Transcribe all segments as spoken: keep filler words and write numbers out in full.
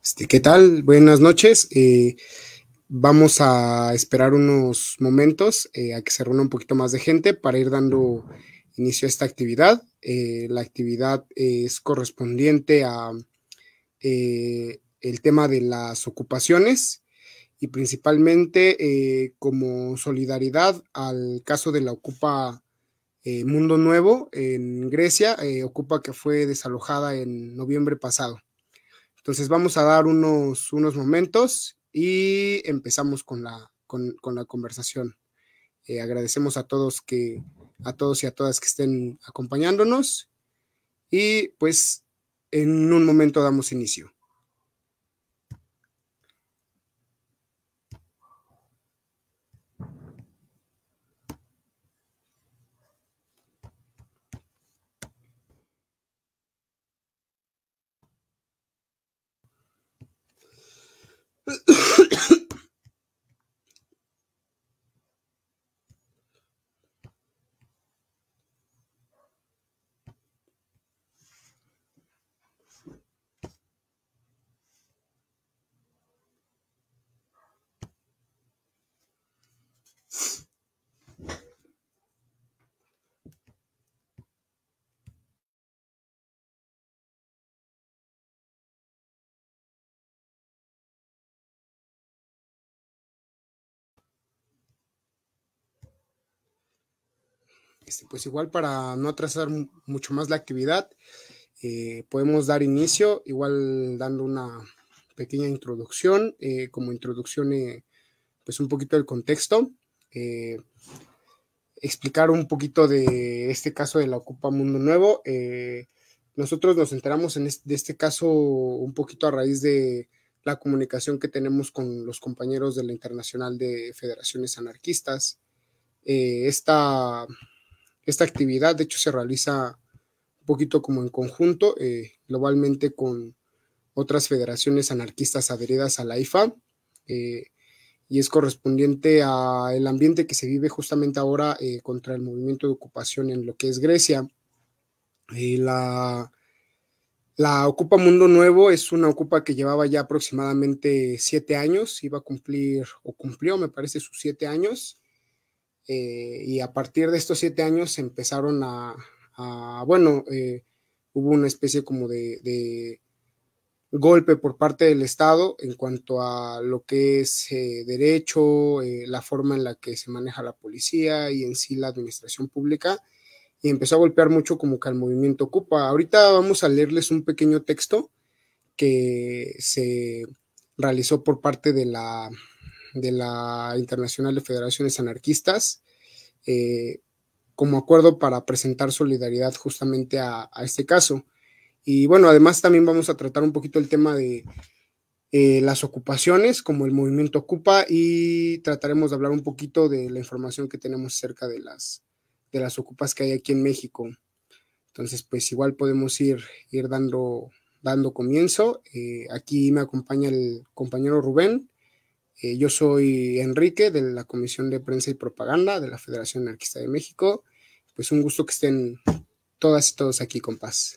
Este, ¿qué tal? Buenas noches. Eh, vamos a esperar unos momentos eh, a que se reúna un poquito más de gente para ir dando inicio a esta actividad. Eh, la actividad es correspondiente a eh, el tema de las ocupaciones y principalmente eh, como solidaridad al caso de la Ocupa eh, Mundo Nuevo en Grecia, eh, Ocupa que fue desalojada en noviembre pasado. Entonces vamos a dar unos, unos momentos y empezamos con la, con, con la conversación. Eh, agradecemos a todos que, a todos y a todas que estén acompañándonos y pues en un momento damos inicio. Este, pues igual para no atrasar mucho más la actividad, eh, podemos dar inicio, igual dando una pequeña introducción, eh, como introducción, eh, pues un poquito del contexto, eh, explicar un poquito de este caso de la Ocupa Mundo Nuevo. Eh, nosotros nos enteramos en este, de este caso un poquito a raíz de la comunicación que tenemos con los compañeros de la Internacional de Federaciones Anarquistas. Eh, esta Esta actividad, de hecho, se realiza un poquito como en conjunto, eh, globalmente con otras federaciones anarquistas adheridas a la I F A, eh, y es correspondiente al ambiente que se vive justamente ahora eh, contra el movimiento de ocupación en lo que es Grecia. Eh, la, la Ocupa Mundo Nuevo es una Ocupa que llevaba ya aproximadamente siete años, iba a cumplir, o cumplió, me parece, sus siete años. Eh, y a partir de estos siete años empezaron a, a bueno, eh, hubo una especie como de, de, golpe por parte del Estado en cuanto a lo que es eh, derecho, eh, la forma en la que se maneja la policía y en sí la administración pública, y empezó a golpear mucho como que al movimiento Ocupa. Ahorita vamos a leerles un pequeño texto que se realizó por parte de la, de la Internacional de Federaciones Anarquistas, eh, como acuerdo para presentar solidaridad justamente a, a, este caso. Y bueno, además también vamos a tratar un poquito el tema de eh, las ocupaciones, como el movimiento Ocupa, y trataremos de hablar un poquito de la información que tenemos acerca de las, de las ocupas que hay aquí en México. Entonces, pues igual podemos ir, ir dando, dando comienzo. Eh, aquí me acompaña el compañero Rubén. Eh, yo soy Enrique, de la Comisión de Prensa y Propaganda de la Federación Anarquista de México. Pues un gusto que estén todas y todos aquí, compás.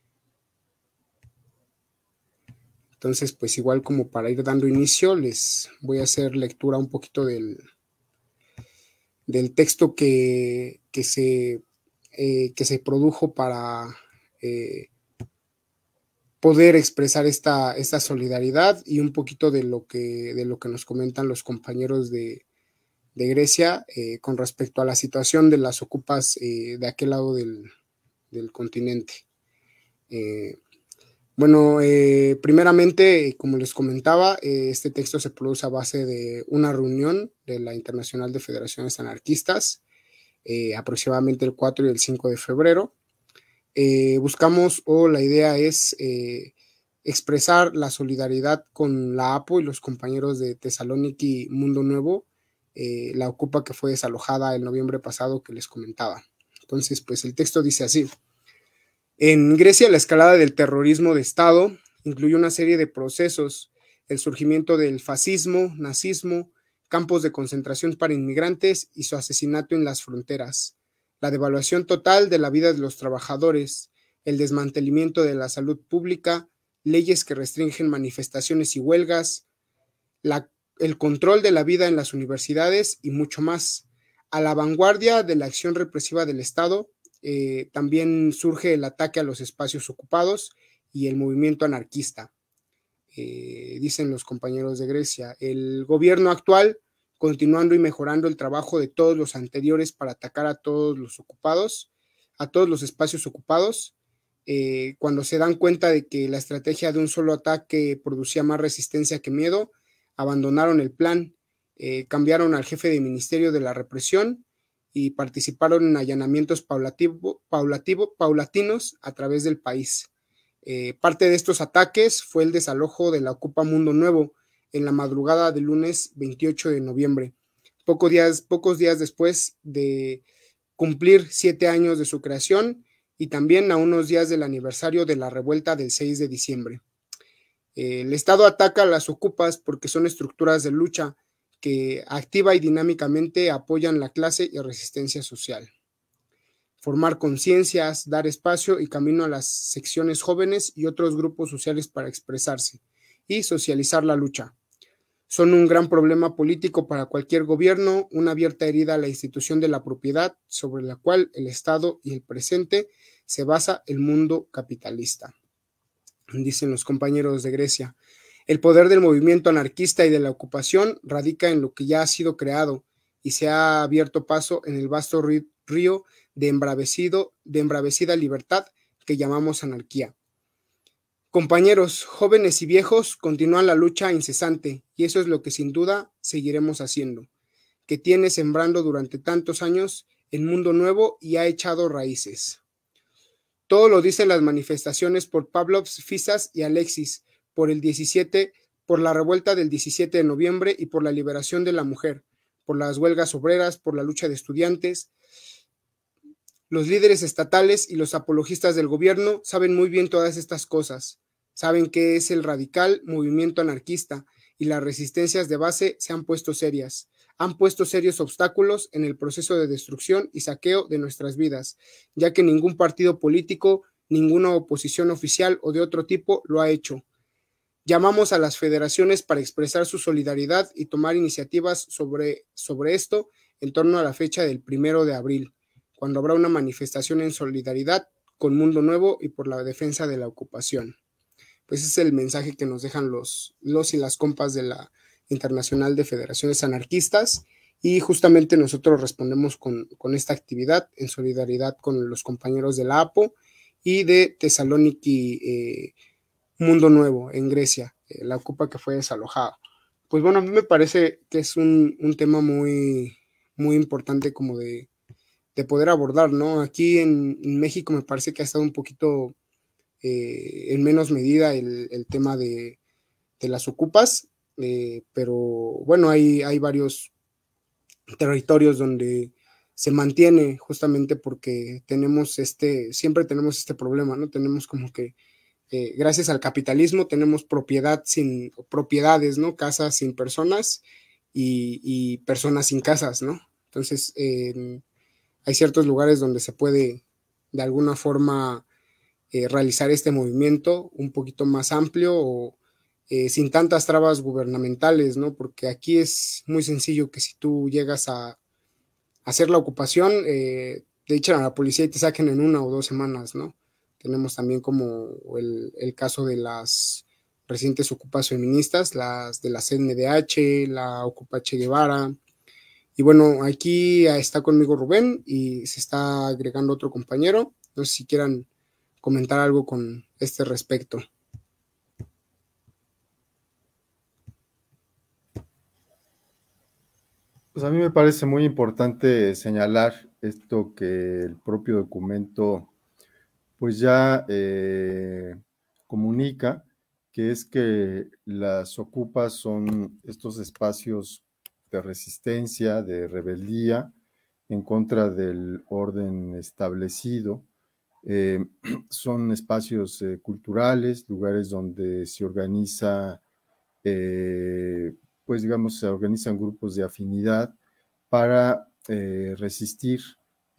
Entonces, pues igual como para ir dando inicio, les voy a hacer lectura un poquito del, del texto que, que, se, eh, que se produjo para eh, poder expresar esta, esta solidaridad, y un poquito de lo que, de lo que nos comentan los compañeros de, de Grecia eh, con respecto a la situación de las ocupas eh, de aquel lado del, del continente. Eh, bueno, eh, primeramente, como les comentaba, eh, este texto se produce a base de una reunión de la Internacional de Federaciones Anarquistas, eh, aproximadamente el cuatro y el cinco de febrero. Eh, buscamos, o la idea es eh, expresar la solidaridad con la A P O y los compañeros de Tesalóniki Mundo Nuevo, eh, la Ocupa que fue desalojada el noviembre pasado que les comentaba. Entonces, pues el texto dice así: en Grecia, la escalada del terrorismo de Estado incluyó una serie de procesos: el surgimiento del fascismo, nazismo, campos de concentración para inmigrantes y su asesinato en las fronteras, la devaluación total de la vida de los trabajadores, el desmantelamiento de la salud pública, leyes que restringen manifestaciones y huelgas, la, el control de la vida en las universidades y mucho más. A la vanguardia de la acción represiva del Estado, eh, también surge el ataque a los espacios ocupados y el movimiento anarquista. Eh, dicen los compañeros de Grecia, el gobierno actual, continuando y mejorando el trabajo de todos los anteriores para atacar a todos los ocupados, a todos los espacios ocupados, eh, cuando se dan cuenta de que la estrategia de un solo ataque producía más resistencia que miedo, abandonaron el plan, eh, cambiaron al jefe de ministerio de la represión y participaron en allanamientos paulativo, paulativo, paulatinos a través del país. Eh, parte de estos ataques fue el desalojo de la Ocupa Mundo Nuevo en la madrugada del lunes veintiocho de noviembre, poco días, pocos días después de cumplir siete años de su creación y también a unos días del aniversario de la revuelta del seis de diciembre. Eh, el Estado ataca a las ocupas porque son estructuras de lucha que activa y dinámicamente apoyan la clase y resistencia social. Formar conciencias, dar espacio y camino a las secciones jóvenes y otros grupos sociales para expresarse y socializar la lucha. Son un gran problema político para cualquier gobierno, una abierta herida a la institución de la propiedad sobre la cual el Estado y el presente se basa el mundo capitalista. Dicen los compañeros de Grecia. El poder del movimiento anarquista y de la ocupación radica en lo que ya ha sido creado y se ha abierto paso en el vasto río de, embravecido, de embravecida libertad que llamamos anarquía. Compañeros, jóvenes y viejos, continúan la lucha incesante y eso es lo que sin duda seguiremos haciendo, que tiene sembrando durante tantos años el mundo nuevo y ha echado raíces. Todo lo dicen las manifestaciones por Pavlov, Fisas y Alexis, por el diecisiete, por la revuelta del diecisiete de noviembre y por la liberación de la mujer, por las huelgas obreras, por la lucha de estudiantes. Los líderes estatales y los apologistas del gobierno saben muy bien todas estas cosas. Saben que es el radical movimiento anarquista y las resistencias de base se han puesto serias. Han puesto serios obstáculos en el proceso de destrucción y saqueo de nuestras vidas, ya que ningún partido político, ninguna oposición oficial o de otro tipo lo ha hecho. Llamamos a las federaciones para expresar su solidaridad y tomar iniciativas sobre, sobre esto en torno a la fecha del primero de abril, cuando habrá una manifestación en solidaridad con Mundo Nuevo y por la defensa de la ocupación. Pues ese es el mensaje que nos dejan los, los y las compas de la Internacional de Federaciones Anarquistas y justamente nosotros respondemos con, con esta actividad en solidaridad con los compañeros de la A P O y de Tesalóniki eh, Mundo Nuevo en Grecia, eh, la ocupa que fue desalojada. Pues bueno, a mí me parece que es un, un tema muy, muy importante como de, de poder abordar, ¿no? Aquí en, en México me parece que ha estado un poquito eh, en menos medida el, el tema de, de las ocupas, eh, pero bueno, hay, hay varios territorios donde se mantiene justamente porque tenemos este, siempre tenemos este problema, ¿no? Tenemos como que eh, gracias al capitalismo tenemos propiedad sin propiedades, ¿no? Casas sin personas y, y personas sin casas, ¿no? Entonces, eh, hay ciertos lugares donde se puede de alguna forma eh, realizar este movimiento un poquito más amplio o eh, sin tantas trabas gubernamentales, ¿no? Porque aquí es muy sencillo que si tú llegas a hacer la ocupación, eh, te echan a la policía y te saquen en una o dos semanas, ¿no? Tenemos también como el, el caso de las recientes ocupas feministas, las de la C N D H, la Ocupa Che Guevara. Y bueno, aquí está conmigo Rubén y se está agregando otro compañero. No sé si quieran comentar algo con este respecto. Pues a mí me parece muy importante señalar esto que el propio documento pues ya eh, comunica, que es que las ocupas son estos espacios de resistencia, de rebeldía en contra del orden establecido. Eh, son espacios eh, culturales, lugares donde se organiza, eh, pues digamos, se organizan grupos de afinidad para eh, resistir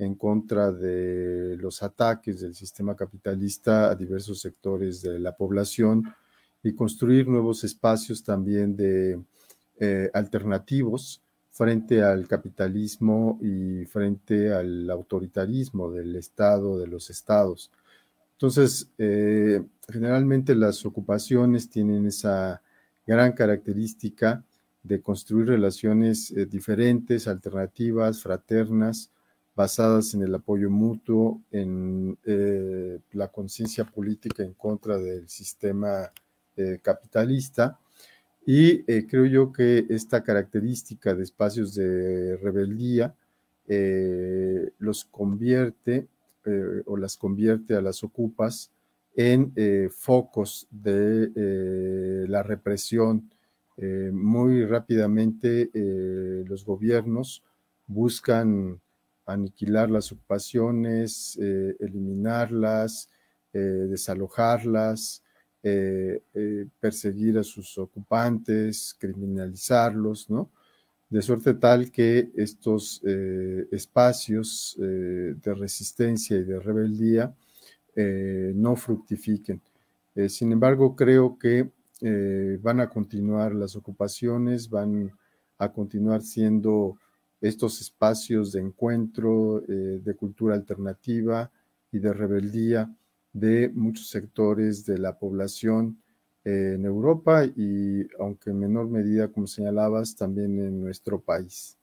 en contra de los ataques del sistema capitalista a diversos sectores de la población y construir nuevos espacios también de eh, alternativos frente al capitalismo y frente al autoritarismo del Estado, de los estados. Entonces, eh, generalmente las ocupaciones tienen esa gran característica de construir relaciones eh, diferentes, alternativas, fraternas, basadas en el apoyo mutuo, en eh, la conciencia política en contra del sistema eh, capitalista. Y eh, creo yo que esta característica de espacios de rebeldía eh, los convierte eh, o las convierte a las ocupas en eh, focos de eh, la represión. Eh, muy rápidamente eh, los gobiernos buscan aniquilar las ocupaciones, eh, eliminarlas, eh, desalojarlas, eh, eh, perseguir a sus ocupantes, criminalizarlos, ¿no? De suerte tal que estos eh, espacios eh, de resistencia y de rebeldía eh, no fructifiquen. Eh, sin embargo, creo que eh, van a continuar las ocupaciones, van a continuar siendo estos espacios de encuentro, eh, de cultura alternativa y de rebeldía de muchos sectores de la población eh, en Europa y, aunque en menor medida, como señalabas, también en nuestro país.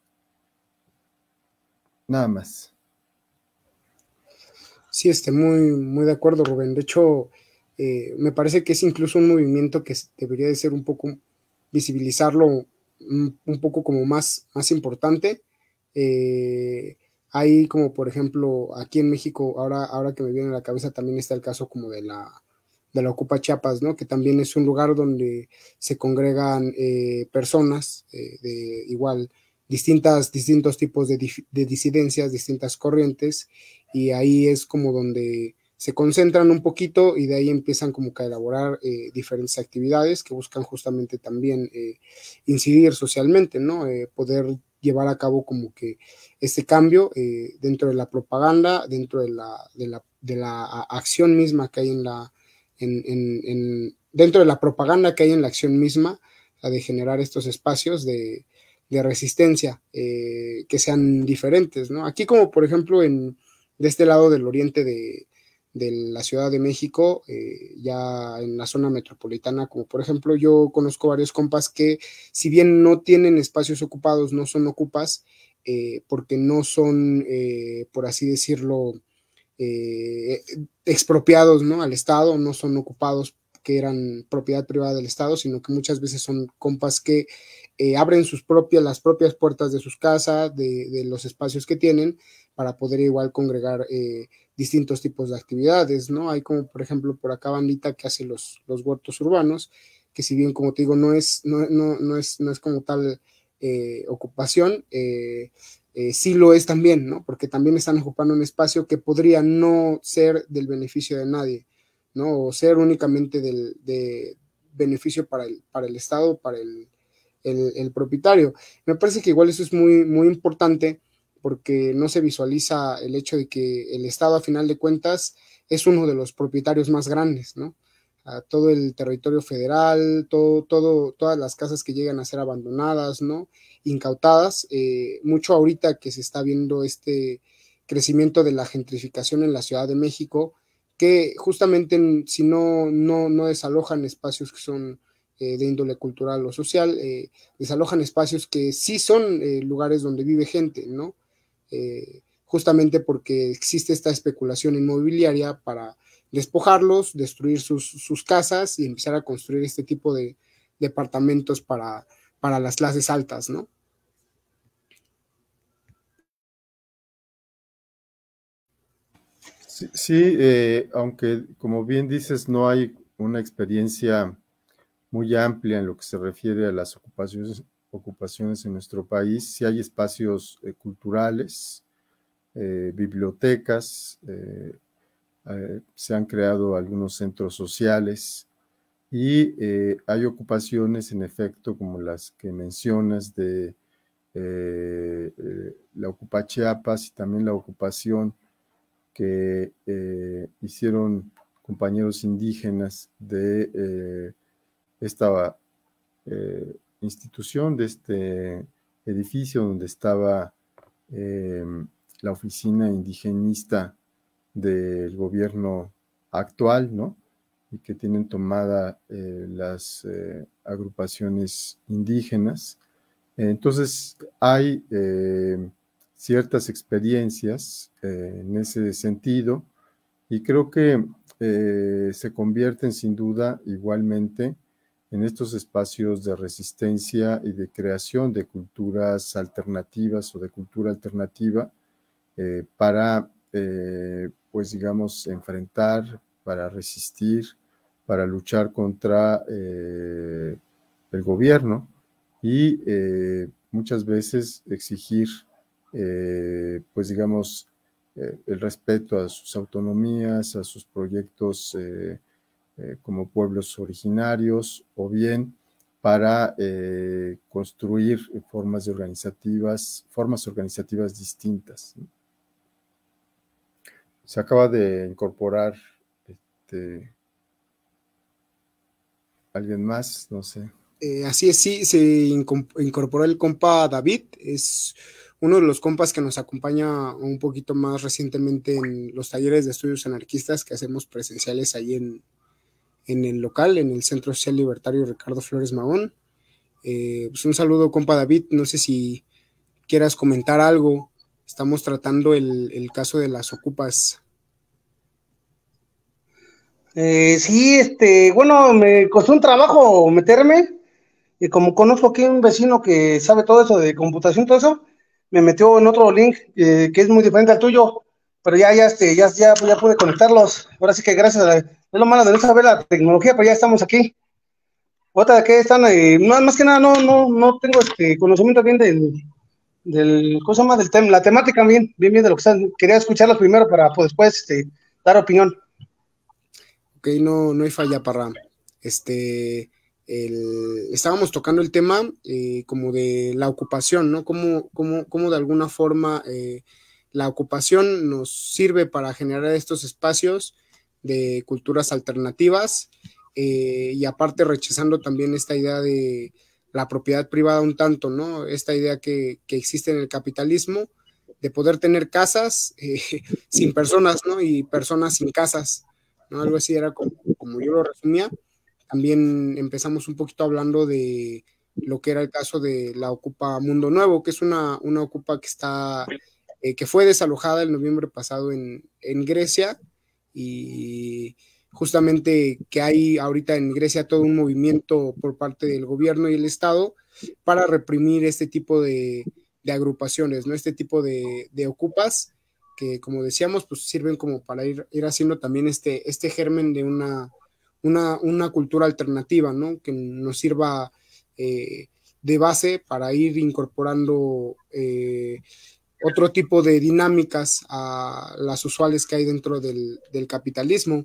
Nada más. Sí, este, muy, muy de acuerdo, Rubén. De hecho, eh, me parece que es incluso un movimiento que debería de ser un poco, visibilizarlo un, un poco como más, más importante. Eh, hay como, por ejemplo, aquí en México, ahora, ahora que me viene a la cabeza, también está el caso como de la, de la Ocupa Chiapas, ¿no? Que también es un lugar donde se congregan eh, personas eh, de igual, distintas, distintos tipos de, de disidencias, distintas corrientes, y ahí es como donde se concentran un poquito y de ahí empiezan como que a elaborar eh, diferentes actividades que buscan justamente también eh, incidir socialmente, ¿no? Eh, poder llevar a cabo como que este cambio eh, dentro de la propaganda, dentro de la, de la, de la acción misma que hay en la, en, en, en, dentro de la propaganda que hay en la acción misma, la de generar estos espacios de, de resistencia eh, que sean diferentes, ¿no? Aquí como por ejemplo en, de este lado del oriente de, de la Ciudad de México, eh, ya en la zona metropolitana, como por ejemplo yo conozco varios compas que si bien no tienen espacios ocupados, no son ocupas, eh, porque no son, eh, por así decirlo, eh, expropiados, ¿no? Al Estado, no son ocupados que eran propiedad privada del Estado, sino que muchas veces son compas que eh, abren sus propias, las propias puertas de sus casas, de, de los espacios que tienen, para poder igual congregar eh, distintos tipos de actividades, ¿no? Hay como, por ejemplo, por acá Bandita que hace los, los huertos urbanos, que si bien, como te digo, no es, no, no, no es, no es como tal eh, ocupación, eh, eh, sí lo es también, ¿no? Porque también están ocupando un espacio que podría no ser del beneficio de nadie, ¿no? O ser únicamente del de beneficio para el, para el Estado, para el, el, el propietario. Me parece que igual eso es muy, muy importante porque no se visualiza el hecho de que el Estado, a final de cuentas, es uno de los propietarios más grandes, ¿no? A todo el territorio federal, todo, todo, todas las casas que llegan a ser abandonadas, ¿no? Incautadas, eh, mucho ahorita que se está viendo este crecimiento de la gentrificación en la Ciudad de México, que justamente si no, no, no desalojan espacios que son eh, de índole cultural o social, eh, desalojan espacios que sí son eh, lugares donde vive gente, ¿no? Eh, justamente porque existe esta especulación inmobiliaria para despojarlos, destruir sus, sus casas y empezar a construir este tipo de departamentos para, para las clases altas, ¿no? Sí, sí eh, aunque como bien dices, no hay una experiencia muy amplia en lo que se refiere a las ocupaciones, ocupaciones en nuestro país, sí hay espacios eh, culturales, eh, bibliotecas, eh, eh, se han creado algunos centros sociales y eh, hay ocupaciones, en efecto, como las que mencionas de eh, eh, la Ocupa Chiapas y también la ocupación que eh, hicieron compañeros indígenas de eh, esta eh, institución, de este edificio donde estaba eh, la oficina indigenista del gobierno actual, ¿no? Y que tienen tomada eh, las eh, agrupaciones indígenas. Entonces, hay eh, ciertas experiencias eh, en ese sentido y creo que eh, se convierten sin duda igualmente en estos espacios de resistencia y de creación de culturas alternativas o de cultura alternativa eh, para, eh, pues digamos, enfrentar, para resistir, para luchar contra eh, el gobierno y eh, muchas veces exigir, eh, pues digamos, eh, el respeto a sus autonomías, a sus proyectos eh, eh, como pueblos originarios o bien para eh, construir formas de organizativas, formas organizativas distintas, ¿no? Se acaba de incorporar este, alguien más, no sé. Eh, así es, sí, se incorporó el compa David, es uno de los compas que nos acompaña un poquito más recientemente en los talleres de estudios anarquistas que hacemos presenciales ahí en, en el local, en el Centro Social Libertario Ricardo Flores Magón. Eh, pues un saludo, compa David, no sé si quieras comentar algo, estamos tratando el, el caso de las ocupas. Eh, sí, este, bueno, me costó un trabajo meterme, y como conozco aquí un vecino que sabe todo eso de computación, todo eso, me metió en otro link eh, que es muy diferente al tuyo, pero ya, ya, este, ya, ya, ya pude conectarlos. Ahora sí que gracias a la, es lo malo de no saber la tecnología, pero ya estamos aquí. Otra que están, eh, no, más que nada, no, no, no tengo este conocimiento bien del, del, ¿cómo se llama? Del tema, la temática bien, bien, bien de lo que están. Quería escucharlos primero para pues, después este, dar opinión. Ok, no, no hay falla, Parra. Este, el, estábamos tocando el tema eh, como de la ocupación, ¿no? Cómo, cómo, cómo de alguna forma eh, la ocupación nos sirve para generar estos espacios de culturas alternativas eh, y aparte rechazando también esta idea de la propiedad privada un tanto, ¿no? Esta idea que, que existe en el capitalismo de poder tener casas eh, sin personas, ¿no? Y personas sin casas, ¿no? Algo así era como, como yo lo resumía. También empezamos un poquito hablando de lo que era el caso de la Ocupa Mundo Nuevo, que es una, una Ocupa que está, eh, que fue desalojada el noviembre pasado en, en Grecia, y justamente que hay ahorita en Grecia todo un movimiento por parte del gobierno y el Estado para reprimir este tipo de, de agrupaciones, ¿no? Este tipo de, de ocupas que, como decíamos, pues sirven como para ir, ir haciendo también este, este germen de una, una, una cultura alternativa, ¿no? Que nos sirva eh, de base para ir incorporando eh, otro tipo de dinámicas a las usuales que hay dentro del, del capitalismo.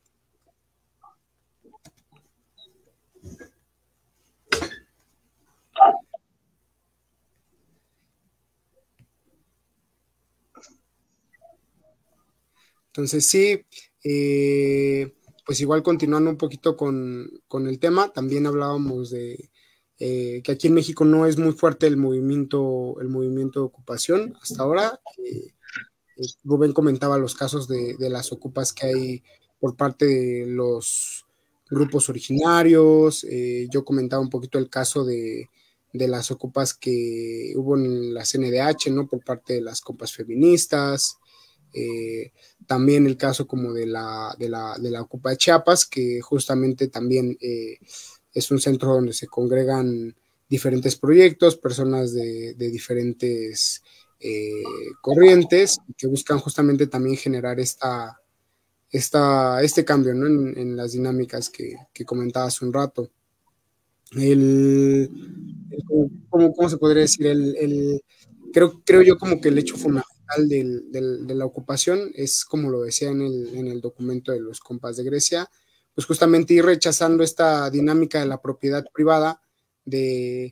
Entonces sí, eh, pues igual continuando un poquito con, con el tema, también hablábamos de eh, que aquí en México no es muy fuerte el movimiento, el movimiento de ocupación hasta ahora. Eh, Rubén comentaba los casos de, de las ocupas que hay por parte de los grupos originarios, eh, yo comentaba un poquito el caso de, de las ocupas que hubo en la C N D H, ¿no? Por parte de las compas feministas. Eh, también el caso como de la, de la, de la Ocupa de Chiapas, que justamente también eh, es un centro donde se congregan diferentes proyectos, personas de, de diferentes eh, corrientes que buscan justamente también generar esta, esta, este cambio, ¿no? en, en las dinámicas que, que comentaba hace un rato. El, el ¿cómo, ¿Cómo se podría decir? El, el, creo, creo yo como que el hecho fundamental del, del, de la ocupación es, como lo decía en el, en el documento de los compas de Grecia, pues justamente ir rechazando esta dinámica de la propiedad privada, de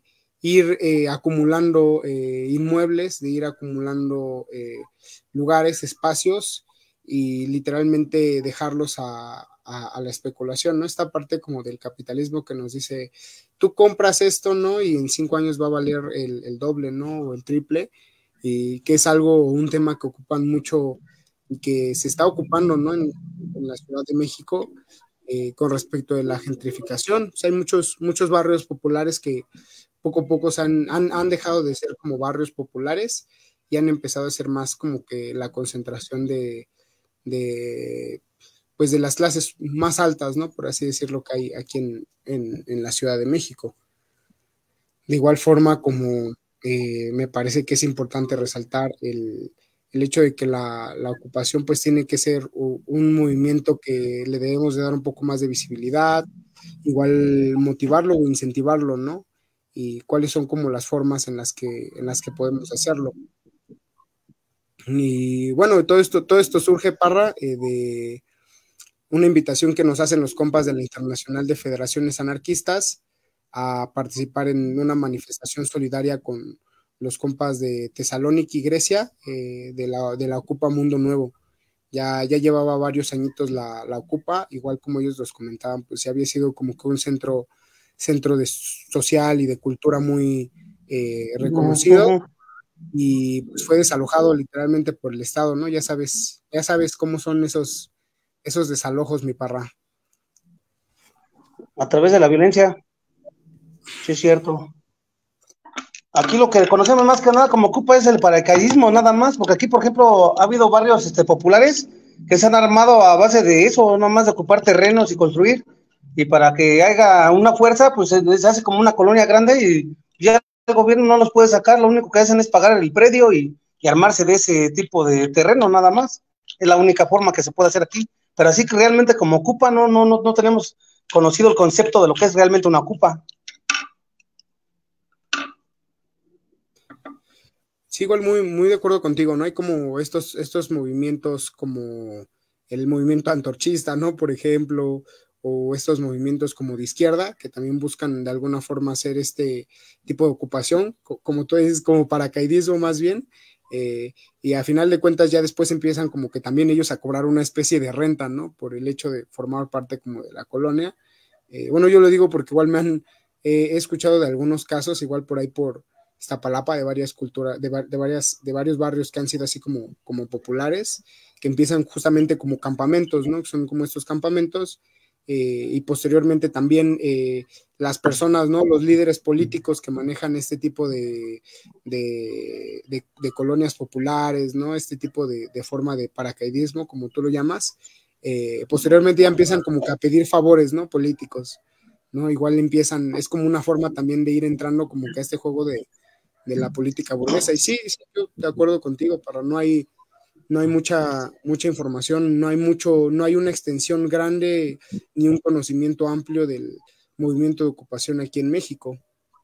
ir eh, acumulando eh, inmuebles, de ir acumulando eh, lugares, espacios y literalmente dejarlos a, a, a la especulación, ¿no? Esta parte como del capitalismo que nos dice, tú compras esto, ¿no? Y en cinco años va a valer el, el doble, ¿no? O el triple, y que es algo, un tema que ocupan mucho y que se está ocupando, ¿no? En, en la Ciudad de México eh, con respecto de la gentrificación. O sea, hay muchos, muchos barrios populares que poco a poco se han, han, han dejado de ser como barrios populares y han empezado a ser más como que la concentración de, de pues de las clases más altas, ¿no? Por así decirlo, que hay aquí en, en, en la Ciudad de México. De igual forma, como eh, me parece que es importante resaltar el, el hecho de que la, la, ocupación pues tiene que ser un movimiento que le debemos de dar un poco más de visibilidad, igual motivarlo o incentivarlo, ¿no? Y cuáles son como las formas en las que, en las que podemos hacerlo. Y bueno, todo esto, todo esto surge, Parra, eh, de una invitación que nos hacen los compas de la Internacional de Federaciones Anarquistas a participar en una manifestación solidaria con los compas de Tesalónica y Grecia, eh, de, la, de la Ocupa Mundo Nuevo. Ya, ya llevaba varios añitos la, la Ocupa, igual como ellos los comentaban, pues ya había sido como que un centro, centro de social y de cultura muy eh, reconocido, uh-huh. Y pues fue desalojado literalmente por el Estado, ¿no? Ya sabes, ya sabes cómo son esos, esos desalojos, mi Parra. A través de la violencia. Sí, es cierto. Aquí lo que conocemos más que nada como Ocupa es el paracaidismo, nada más, porque aquí, por ejemplo, ha habido barrios este, populares que se han armado a base de eso, nada más de ocupar terrenos y construir, y para que haya una fuerza, pues se, se hace como una colonia grande y ya el gobierno no los puede sacar, lo único que hacen es pagar el predio y, y armarse de ese tipo de terreno, nada más. Es la única forma que se puede hacer aquí, pero así que realmente como Ocupa no, no, no, no tenemos conocido el concepto de lo que es realmente una Ocupa. Sí, igual muy, muy de acuerdo contigo, ¿no? Hay como estos, estos movimientos como el movimiento antorchista, ¿no? Por ejemplo, o estos movimientos como de izquierda, que también buscan de alguna forma hacer este tipo de ocupación, como tú dices, como paracaidismo más bien, eh, y a final de cuentas ya después empiezan como que también ellos a cobrar una especie de renta, ¿no? Por el hecho de formar parte como de la colonia. Eh, bueno, yo lo digo porque igual me han, eh, he escuchado de algunos casos, igual por ahí por Iztapalapa, de varias culturas, de, de, varias, de varios barrios que han sido así como, como populares, que empiezan justamente como campamentos, ¿no? Que son como estos campamentos, eh, y posteriormente también eh, las personas, ¿no? Los líderes políticos que manejan este tipo de, de, de, de colonias populares, ¿no? Este tipo de, de forma de paracaidismo, como tú lo llamas, eh, posteriormente ya empiezan como que a pedir favores, ¿no? Políticos, ¿no? Igual empiezan, es como una forma también de ir entrando como que a este juego de de la política burguesa. Y sí, sí, yo de acuerdo contigo, para no hay, no hay mucha, mucha información, no hay mucho, no hay una extensión grande ni un conocimiento amplio del movimiento de ocupación aquí en México.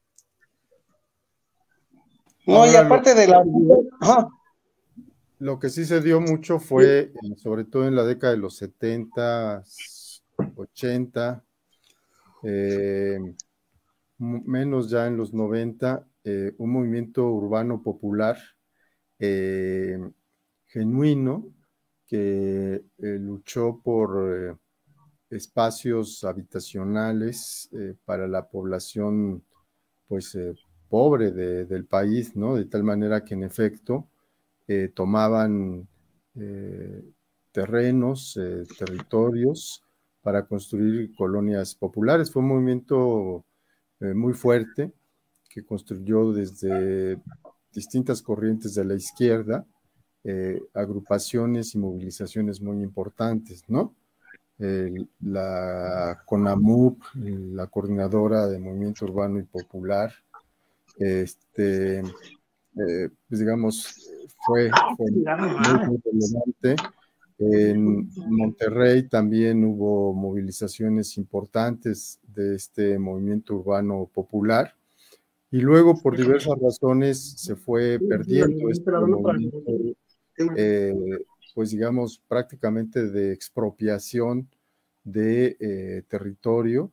No, y aparte de la... Ajá. Lo que sí se dio mucho fue, sobre todo en la década de los setenta, ochenta, eh, menos ya en los noventa, eh, un movimiento urbano popular eh, genuino que eh, luchó por eh, espacios habitacionales eh, para la población pues eh, pobre de, del país, ¿no? De tal manera que en efecto eh, tomaban eh, terrenos, eh, territorios para construir colonias populares. Fue un movimiento eh, muy fuerte que construyó desde distintas corrientes de la izquierda eh, agrupaciones y movilizaciones muy importantes, ¿no? Eh, la CONAMUP, la Coordinadora de Movimiento Urbano y Popular, este, eh, pues digamos, fue, fue muy, muy relevante. En Monterrey también hubo movilizaciones importantes de este movimiento urbano popular y luego por diversas razones se fue perdiendo este movimiento, eh, pues digamos, prácticamente de expropiación de eh, territorio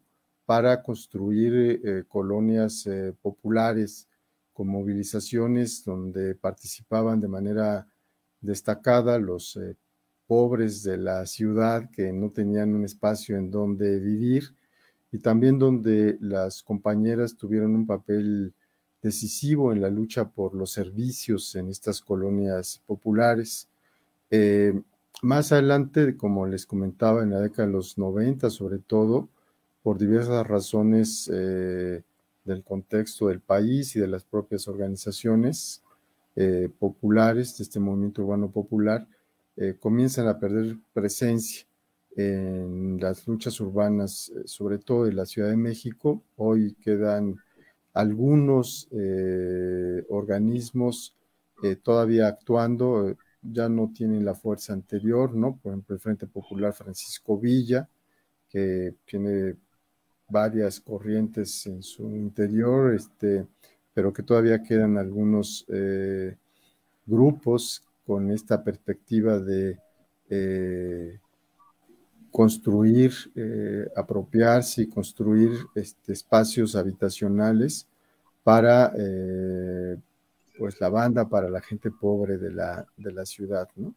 para construir eh, colonias eh, populares con movilizaciones donde participaban de manera destacada los eh, pobres de la ciudad que no tenían un espacio en donde vivir, y también donde las compañeras tuvieron un papel decisivo en la lucha por los servicios en estas colonias populares. Eh, más adelante, como les comentaba, en la década de los noventa, sobre todo, por diversas razones eh, del contexto del país y de las propias organizaciones eh, populares de este movimiento urbano popular, eh, comienzan a perder presencia en las luchas urbanas, eh, sobre todo de la Ciudad de México. Hoy quedan algunos eh, organismos eh, todavía actuando, eh, ya no tienen la fuerza anterior, ¿no? Por ejemplo, el Frente Popular Francisco Villa, que tiene varias corrientes en su interior, este, pero que todavía quedan algunos eh, grupos con esta perspectiva de eh, construir, eh, apropiarse y construir este, espacios habitacionales para eh, pues la banda, para la gente pobre de la, de la ciudad, ¿no?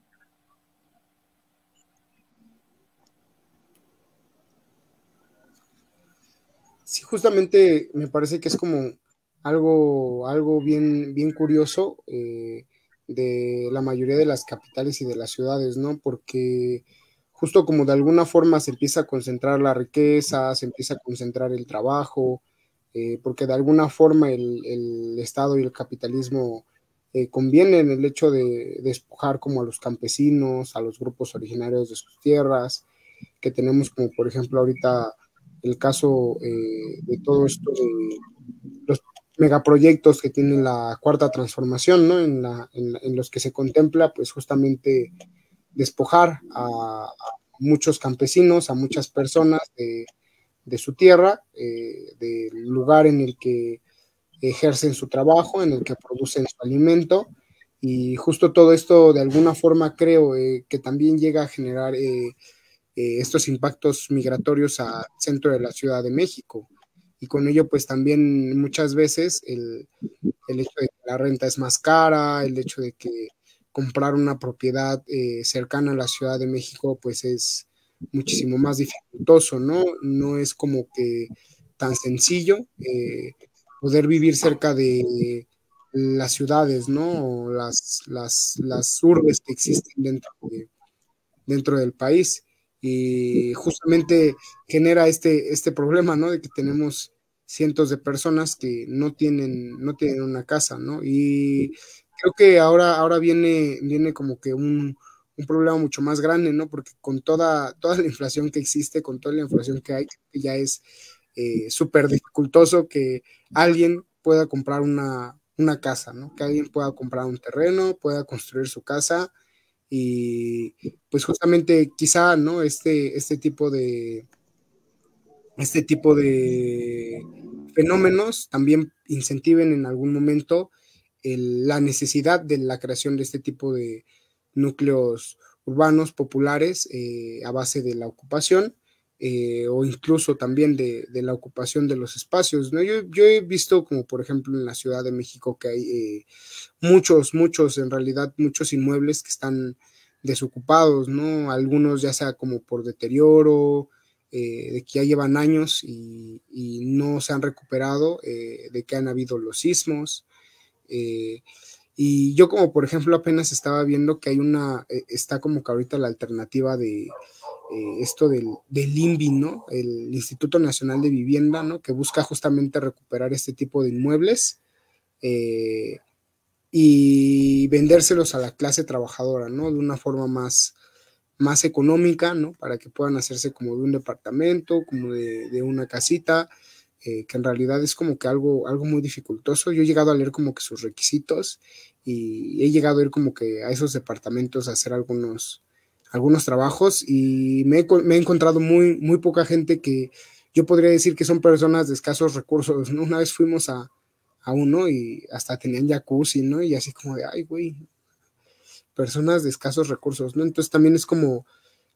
Sí, justamente me parece que es como algo, algo bien, bien curioso eh, de la mayoría de las capitales y de las ciudades, ¿no? Porque justo como de alguna forma se empieza a concentrar la riqueza, se empieza a concentrar el trabajo, eh, porque de alguna forma el, el Estado y el capitalismo eh, convienen en el hecho de despojar como a los campesinos, a los grupos originarios de sus tierras, que tenemos como por ejemplo ahorita el caso eh, de todo esto de los megaproyectos que tiene la cuarta transformación, ¿no? En, la, en, en los que se contempla, pues justamente despojar a, a muchos campesinos, a muchas personas de, de su tierra, eh, del lugar en el que ejercen su trabajo, en el que producen su alimento, y justo todo esto de alguna forma creo eh, que también llega a generar eh, eh, estos impactos migratorios al centro de la Ciudad de México. Y con ello, pues también muchas veces el, el hecho de que la renta es más cara, el hecho de que comprar una propiedad eh, cercana a la Ciudad de México, pues es muchísimo más dificultoso, ¿no? No es como que tan sencillo eh, poder vivir cerca de las ciudades, ¿no? O las, las, las urbes que existen dentro, de, dentro del país. Y justamente genera este, este problema, ¿no? De que tenemos cientos de personas que no tienen, no tienen una casa, ¿no? Y creo que ahora, ahora viene, viene como que un, un problema mucho más grande, ¿no? Porque con toda, toda la inflación que existe, con toda la inflación que hay, que ya es eh, súper dificultoso que alguien pueda comprar una, una casa, ¿no? Que alguien pueda comprar un terreno, pueda construir su casa y pues justamente quizá, ¿no? Este, este tipo de, este tipo de fenómenos también incentiven en algún momento el, la necesidad de la creación de este tipo de núcleos urbanos populares eh, a base de la ocupación eh, o incluso también de, de, la ocupación de los espacios, ¿no? Yo, yo, he visto como por ejemplo en la Ciudad de México que hay eh, muchos, muchos, en realidad muchos inmuebles que están desocupados, ¿no? Algunos ya sea como por deterioro, eh, de que ya llevan años y, y no se han recuperado, eh, de que han habido los sismos. Eh, y yo como por ejemplo apenas estaba viendo que hay una, eh, está como que ahorita la alternativa de eh, esto del, del INVI, ¿no? El Instituto Nacional de Vivienda, ¿no? Que busca justamente recuperar este tipo de inmuebles eh, y vendérselos a la clase trabajadora, ¿no? De una forma más, más económica, ¿no? Para que puedan hacerse como de un departamento, como de, de una casita, eh, que en realidad es como que algo, algo muy dificultoso. Yo he llegado a leer como que sus requisitos y he llegado a ir como que a esos departamentos a hacer algunos, algunos trabajos y me he, me he encontrado muy, muy poca gente que yo podría decir que son personas de escasos recursos, ¿no? Una vez fuimos a, a uno y hasta tenían jacuzzi, ¿no? Y así como de, ay, güey, personas de escasos recursos, ¿no? Entonces también es como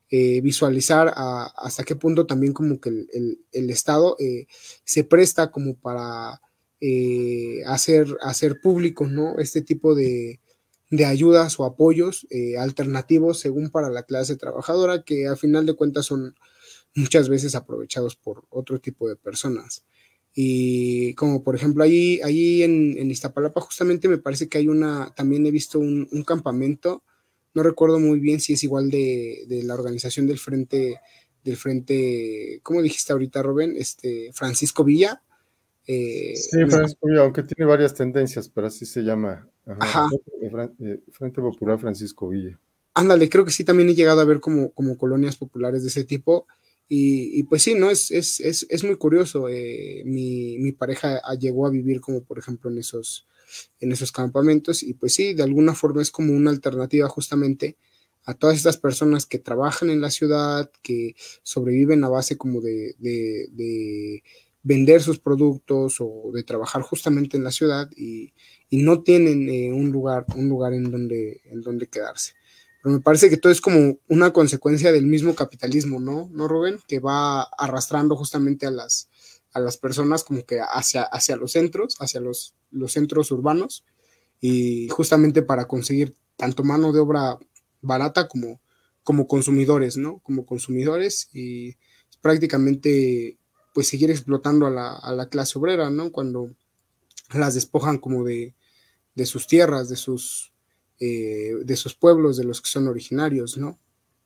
eh, visualizar a, hasta qué punto también como que el, el, el Estado eh, se presta como para eh, hacer, hacer públicos, ¿no? Este tipo de, de ayudas o apoyos eh, alternativos según para la clase trabajadora, que a final de cuentas son muchas veces aprovechados por otro tipo de personas. Y como por ejemplo ahí, ahí en, en Iztapalapa justamente me parece que hay una, también he visto un, un campamento, no recuerdo muy bien si es igual de, de la organización del frente, del frente, ¿cómo dijiste ahorita, Rubén? Este, Francisco Villa. Eh, Sí, Francisco Villa, aunque tiene varias tendencias, pero así se llama. Ajá, ajá, Frente Popular Francisco Villa. ándale, creo que sí también he llegado a ver como, como colonias populares de ese tipo. Y, y pues sí, ¿no? Es, es, es, es muy curioso. Eh, mi, mi pareja llegó a vivir como por ejemplo en esos, en esos campamentos y pues sí, de alguna forma es como una alternativa justamente a todas estas personas que trabajan en la ciudad, que sobreviven a base como de, de, de vender sus productos o de trabajar justamente en la ciudad y, y no tienen eh, un lugar, un lugar en donde, en donde quedarse. Pero me parece que todo es como una consecuencia del mismo capitalismo, ¿no? ¿No, Rubén? Que va arrastrando justamente a las, a las personas como que hacia, hacia los centros, hacia los, los centros urbanos, y justamente para conseguir tanto mano de obra barata como, como consumidores, ¿no? Como consumidores y prácticamente pues seguir explotando a la, a la clase obrera, ¿no? Cuando las despojan como de, de sus tierras, de sus, eh, de sus pueblos, de los que son originarios, ¿no?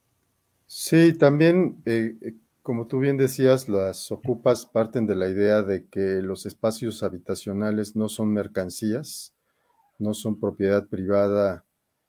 Sí, también, eh, eh, como tú bien decías, las ocupas parten de la idea de que los espacios habitacionales no son mercancías, no son propiedad privada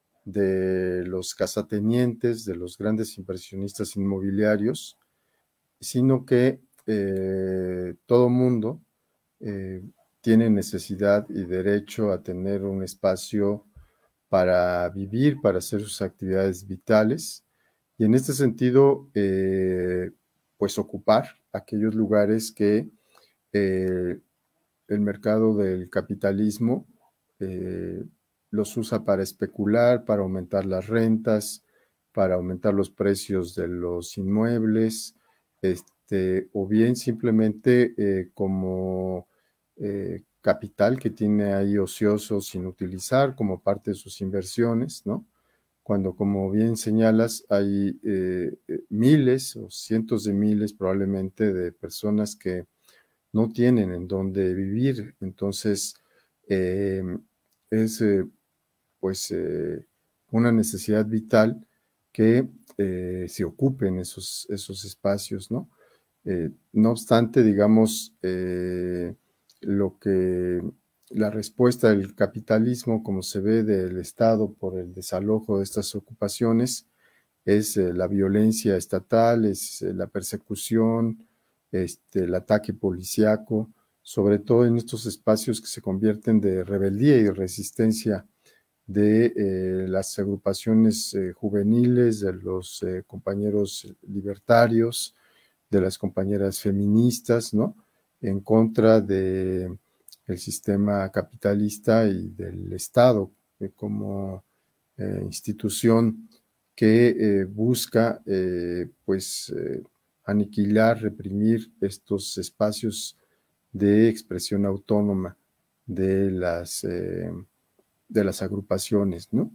de los casatenientes, de los grandes inversionistas inmobiliarios, sino que eh, todo mundo eh, tiene necesidad y derecho a tener un espacio para vivir, para hacer sus actividades vitales. Y en este sentido, eh, pues ocupar aquellos lugares que eh, el mercado del capitalismo eh, los usa para especular, para aumentar las rentas, para aumentar los precios de los inmuebles, este, o bien simplemente eh, como eh, capital que tiene ahí ocioso sin utilizar como parte de sus inversiones, ¿no? Cuando, como bien señalas, hay eh, miles o cientos de miles probablemente de personas que no tienen en dónde vivir. Entonces, eh, es eh, pues eh, una necesidad vital que eh, se ocupen esos, esos espacios, ¿no? Eh, no obstante, digamos, eh, lo que la respuesta del capitalismo, como se ve del Estado por el desalojo de estas ocupaciones, es eh, la violencia estatal, es eh, la persecución, este, el ataque policíaco, sobre todo en estos espacios que se convierten de rebeldía y de resistencia de eh, las agrupaciones eh, juveniles, de los eh, compañeros libertarios, de las compañeras feministas, ¿no? En contra de el sistema capitalista y del Estado eh, como eh, institución que eh, busca eh, pues eh, aniquilar, reprimir estos espacios de expresión autónoma de las, eh, de las agrupaciones, ¿no?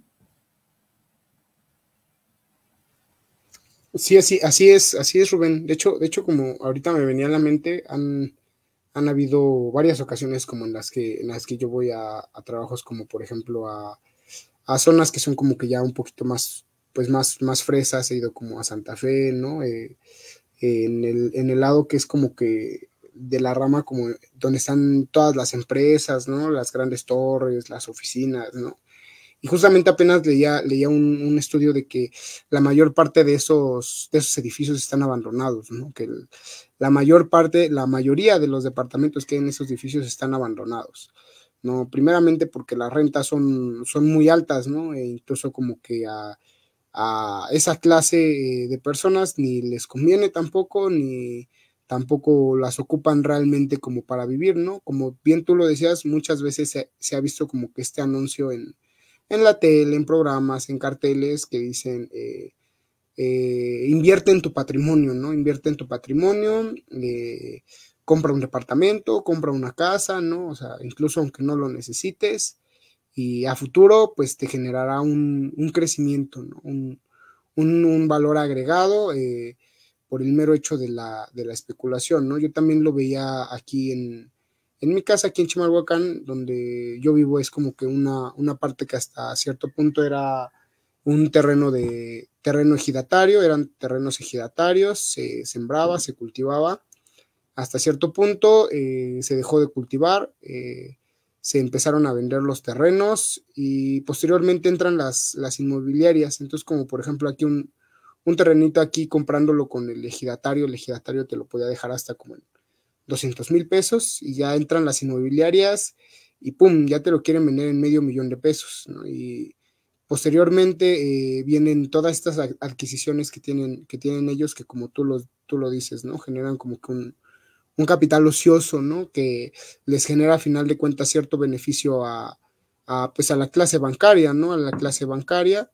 Sí, así, así es, así es, Rubén. De hecho, de hecho, como ahorita me venía a la mente, han, han habido varias ocasiones como en las que, en las que yo voy a, a trabajos como por ejemplo a, a zonas que son como que ya un poquito más, pues más, más fresas, he ido como a Santa Fe, ¿no? Eh, en, el, en el lado que es como que de la rama como donde están todas las empresas, ¿no? Las grandes torres, las oficinas, ¿no? Y justamente apenas leía, leía un, un estudio de que la mayor parte de esos, de esos edificios están abandonados, ¿no? Que el, la mayor parte, la mayoría de los departamentos que hay en esos edificios están abandonados, ¿no? Primeramente porque las rentas son, son muy altas, ¿no? E incluso como que a, a esa clase de personas ni les conviene tampoco, ni tampoco las ocupan realmente como para vivir, ¿no? Como bien tú lo decías, muchas veces se, se ha visto como que este anuncio en, en la tele, en programas, en carteles que dicen, eh, eh, invierte en tu patrimonio, ¿no? Invierte en tu patrimonio, eh, compra un departamento, compra una casa, ¿no? O sea, incluso aunque no lo necesites, y a futuro, pues te generará un, un crecimiento, ¿no? Un, un, un, valor agregado eh, por el mero hecho de la, de la especulación, ¿no? Yo también lo veía aquí en, en mi casa, aquí en Chimalhuacán, donde yo vivo, es como que una, una parte que hasta cierto punto era un terreno de terreno ejidatario, eran terrenos ejidatarios, se sembraba, se cultivaba. Hasta cierto punto eh, se dejó de cultivar, eh, se empezaron a vender los terrenos y posteriormente entran las, las inmobiliarias. Entonces, como por ejemplo aquí un, un terrenito aquí comprándolo con el ejidatario, el ejidatario te lo podía dejar hasta como en doscientos mil pesos y ya entran las inmobiliarias y pum, ya te lo quieren vender en medio millón de pesos, ¿no? Y posteriormente eh, vienen todas estas adquisiciones que tienen, que tienen ellos que como tú lo, tú lo dices, ¿no? Generan como que un, un capital ocioso, ¿no? Que les genera a final de cuentas cierto beneficio a, a, pues a la clase bancaria, ¿no? A la clase bancaria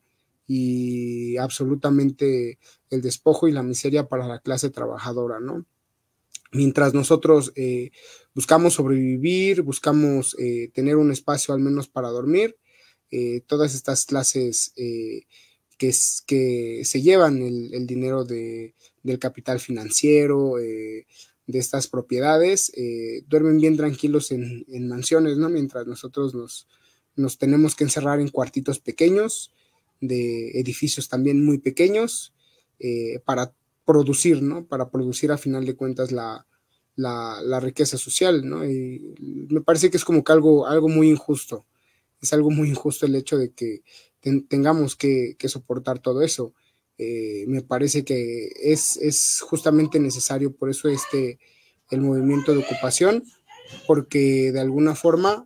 y absolutamente el despojo y la miseria para la clase trabajadora, ¿no? Mientras nosotros eh, buscamos sobrevivir, buscamos eh, tener un espacio al menos para dormir, eh, todas estas clases eh, que, que, se llevan el, el dinero de, del capital financiero, eh, de estas propiedades, eh, duermen bien tranquilos en, en, mansiones, ¿no? Mientras nosotros nos, nos tenemos que encerrar en cuartitos pequeños, de edificios también muy pequeños, eh, para producir, ¿no? Para producir a final de cuentas la, la, la riqueza social, ¿no? Y me parece que es como que algo, algo muy injusto. Es algo muy injusto el hecho de que ten, tengamos que, que, soportar todo eso. Eh, me parece que es, es justamente necesario, por eso este, el movimiento de ocupación, porque de alguna forma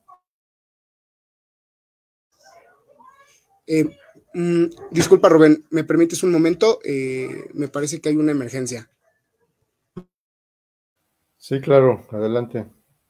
eh, mmm, disculpa Rubén, ¿me permites un momento? Eh, me parece que hay una emergencia. Sí, claro, adelante.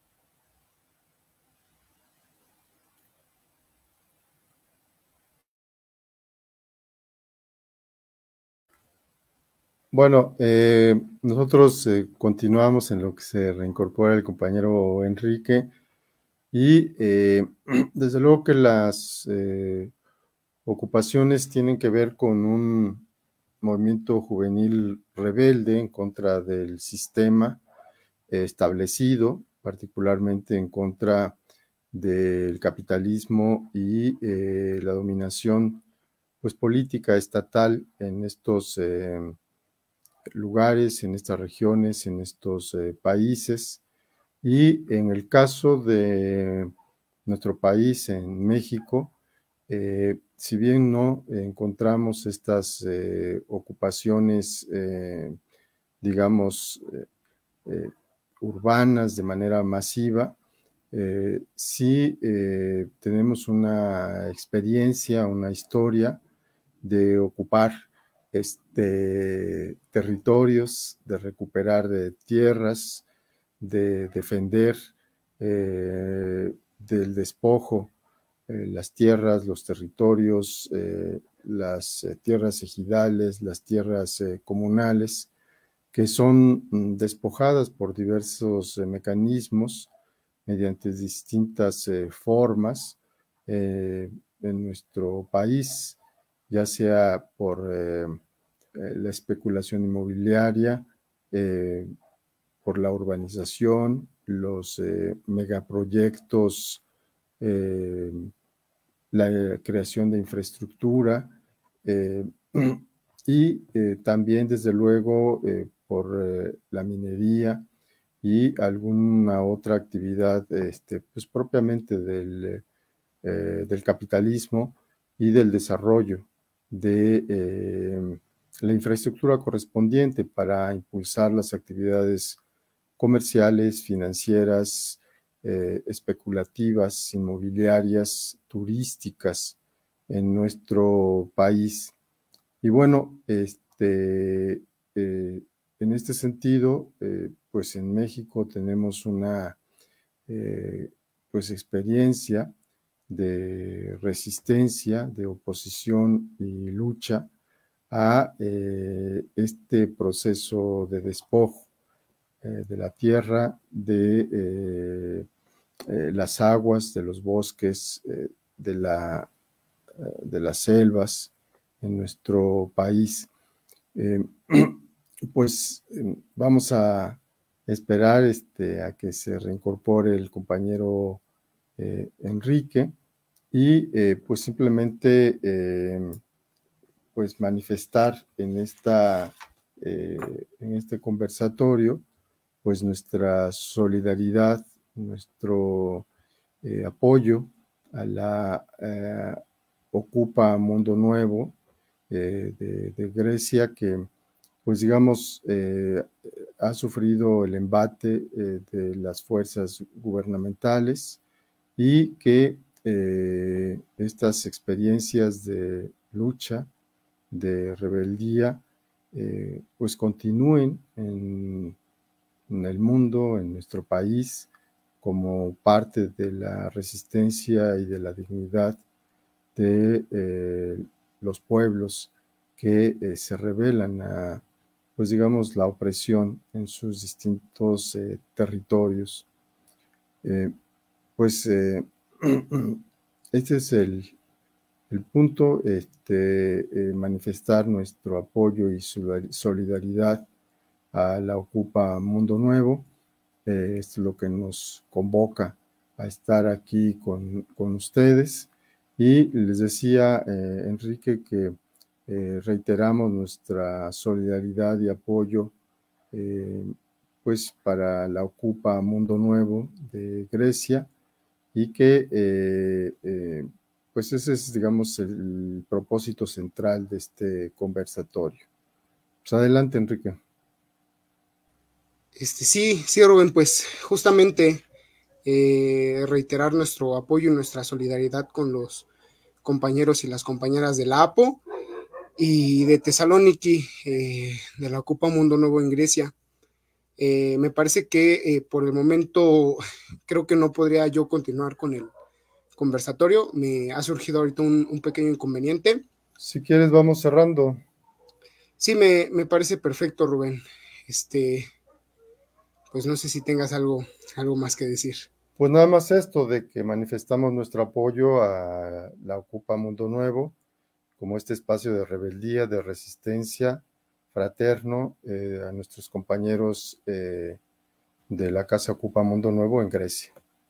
Bueno, eh, nosotros eh, continuamos en lo que se reincorpora el compañero Enrique y eh, desde luego que las eh, ocupaciones tienen que ver con un movimiento juvenil rebelde en contra del sistema eh, establecido, particularmente en contra del capitalismo y eh, la dominación pues, política estatal en estos eh, lugares, en estas regiones, en estos eh, países. Y en el caso de nuestro país, en México, eh, si bien no encontramos estas eh, ocupaciones, eh, digamos, eh, eh, urbanas de manera masiva, eh, sí eh, tenemos una experiencia, una historia de ocupar este, territorios, de recuperar de tierras, de defender eh, del despojo eh, las tierras, los territorios, eh, las eh, tierras ejidales, las tierras eh, comunales, que son mm, despojadas por diversos eh, mecanismos mediante distintas eh, formas eh, en nuestro país, ya sea por eh, eh, la especulación inmobiliaria, eh, por la urbanización, los eh, megaproyectos, eh, la creación de infraestructura eh, y eh, también, desde luego, eh, por eh, la minería y alguna otra actividad este, pues, propiamente del, eh, del capitalismo y del desarrollo de eh, la infraestructura correspondiente para impulsar las actividades comerciales, financieras, eh, especulativas, inmobiliarias, turísticas en nuestro país. Y bueno, este, eh, en este sentido, eh, pues en México tenemos una eh, pues experiencia de resistencia, de oposición y lucha a eh, este proceso de despojo eh, de la tierra, de eh, eh, las aguas, de los bosques, eh, de, la, eh, de las selvas en nuestro país. Eh, pues eh, vamos a esperar este, a que se reincorpore el compañero eh, Enrique y eh, pues simplemente eh, pues manifestar en, esta, eh, en este conversatorio pues nuestra solidaridad, nuestro eh, apoyo a la eh, Ocupa Mundo Nuevo eh, de, de Grecia, que pues digamos eh, ha sufrido el embate eh, de las fuerzas gubernamentales y que eh, estas experiencias de lucha, de rebeldía, eh, pues continúen en, en el mundo, en nuestro país, como parte de la resistencia y de la dignidad de eh, los pueblos que eh, se rebelan a, pues digamos, la opresión en sus distintos eh, territorios. Eh, pues eh, este es el, el punto, este, eh, manifestar nuestro apoyo y solidaridad a la Ocupa Mundo Nuevo. Eh, esto es lo que nos convoca a estar aquí con, con ustedes. Y les decía, eh, Enrique, que eh, reiteramos nuestra solidaridad y apoyo eh, pues para la Ocupa Mundo Nuevo de Grecia y que eh, eh, pues ese es, digamos, el propósito central de este conversatorio. Pues adelante, Enrique. Este, sí, sí, Rubén, pues justamente eh, reiterar nuestro apoyo y nuestra solidaridad con los compañeros y las compañeras de la A P O y de Tesalóniki, eh, de la Ocupa Mundo Nuevo en Grecia. Eh, me parece que eh, por el momento creo que no podría yo continuar con el conversatorio. Me ha surgido ahorita un, un pequeño inconveniente. Si quieres, vamos cerrando. Sí, me, me parece perfecto, Rubén. Este, pues no sé si tengas algo, algo más que decir. Pues nada más esto de que manifestamos nuestro apoyo a la Ocupa Mundo Nuevo como este espacio de rebeldía, de resistencia fraterno eh, a nuestros compañeros eh, de la Casa Ocupa Mundo Nuevo en Grecia.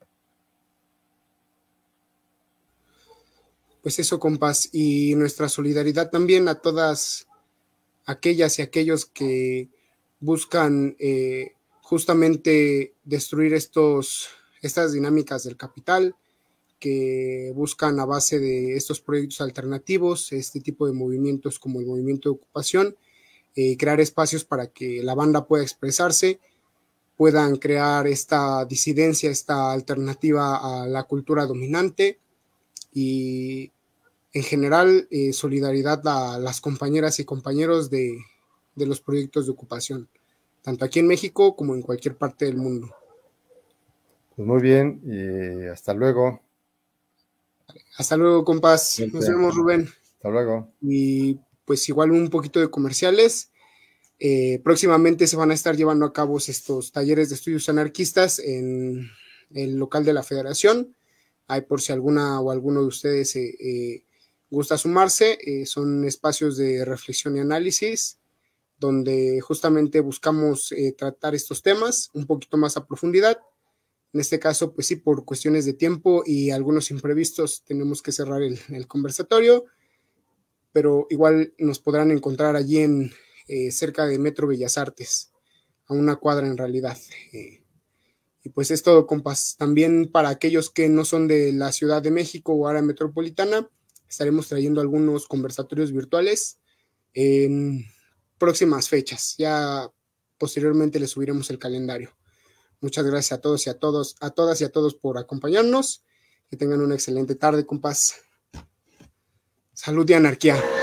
Pues eso, compas, y nuestra solidaridad también a todas aquellas y aquellos que buscan eh, justamente destruir estos, estas dinámicas del capital, que buscan a base de estos proyectos alternativos, este tipo de movimientos como el movimiento de ocupación, eh, crear espacios para que la banda pueda expresarse, puedan crear esta disidencia, esta alternativa a la cultura dominante y en general eh, solidaridad a las compañeras y compañeros de, de los proyectos de ocupación, tanto aquí en México como en cualquier parte del mundo. Pues muy bien, y hasta luego. Hasta luego, compas. Bien, Nos vemos, Rubén. Hasta luego. Y pues igual un poquito de comerciales. Eh, próximamente se van a estar llevando a cabo estos talleres de estudios anarquistas en el local de la Federación. Hay por si alguna o alguno de ustedes eh, eh, gusta sumarse. Eh, son espacios de reflexión y análisis donde justamente buscamos eh, tratar estos temas un poquito más a profundidad. En este caso, pues sí, por cuestiones de tiempo y algunos imprevistos tenemos que cerrar el, el conversatorio, pero igual nos podrán encontrar allí en eh, cerca de Metro Bellas Artes, a una cuadra en realidad. Eh, y pues es todo, compas. También para aquellos que no son de la Ciudad de México o área metropolitana, estaremos trayendo algunos conversatorios virtuales en próximas fechas. Ya posteriormente les subiremos el calendario. Muchas gracias a todos y a todos, a todas y a todos por acompañarnos. Que tengan una excelente tarde, compas. Salud y anarquía.